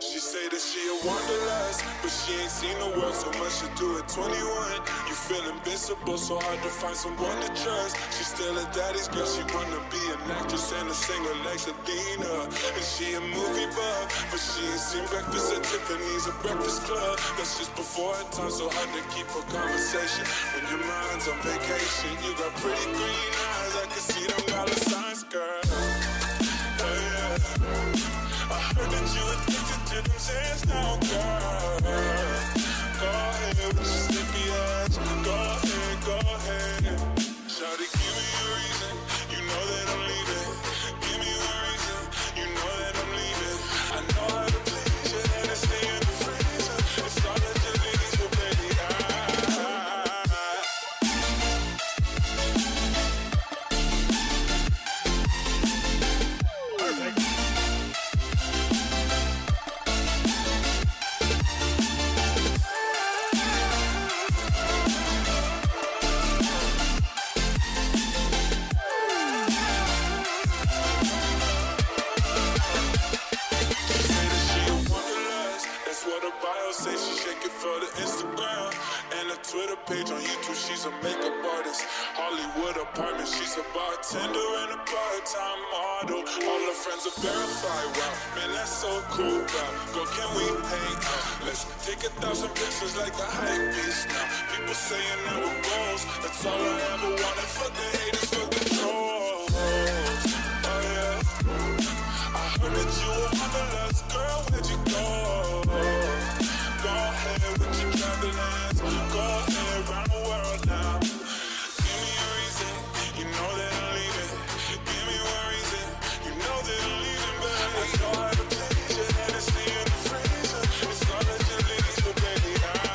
She say that she a wanderlust, but she ain't seen the world so much to do at 21. You feel invincible, so hard to find someone to trust. She's still a daddy's girl, she wanna be an actress and a singer like Selena. And she a movie buff, but she ain't seen Breakfast at Tiffany's or Breakfast Club. That's just before her time, so hard to keep a conversation when your mind's on vacation. You got pretty green eyes, I can see them dollar signs, girl. Oh yeah, I heard that you addicted to them sands now, girl. Go ahead with your sleepy ass. Go ahead, go ahead. Shawty, give me a reason. You know that I'm leaving. Give me a reason. You know that I'm leaving. I know how to please you, and I stay in the freezer. It's all that you need, so baby, say she shake it for the Instagram and a Twitter page on YouTube. She's a makeup artist, Hollywood apartment. She's a bartender and a part-time model. All her friends are verified. Wow, man, that's so cool. Wow, girl, can we hang out? Let's take 1,000 pictures like the hype beast now. People saying that we're goals. That's all I ever wanted. Fuck the haters, fuck the trolls. Oh yeah, I heard that you were wanderlust, girl. Where'd you go? Go ahead with your traveling ass. Go ahead around the world now. Give me a reason. You know that I'm leaving. Give me one reason. You know that I'm leaving, baby. I know how to please you, and it's in the freezer. It's all that you need, so baby,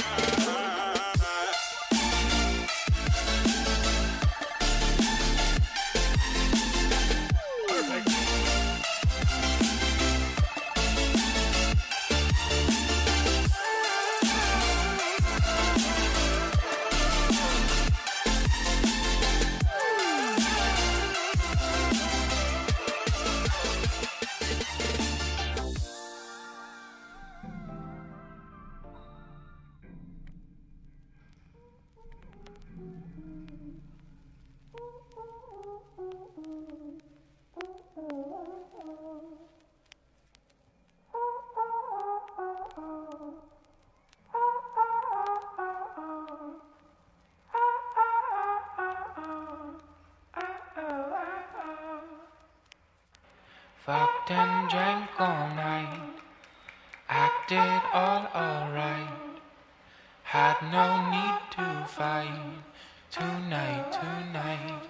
Fucked and drank all night, acted all alright. Had no need to fight tonight.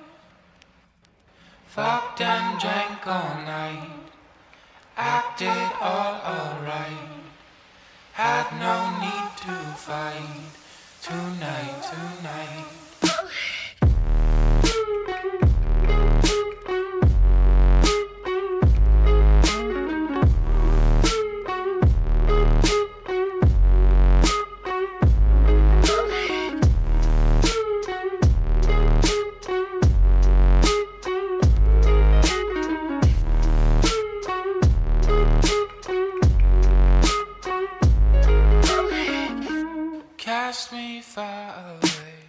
Fucked and drank all night, acted all alright. Had no need to fight tonight. Cast me far away.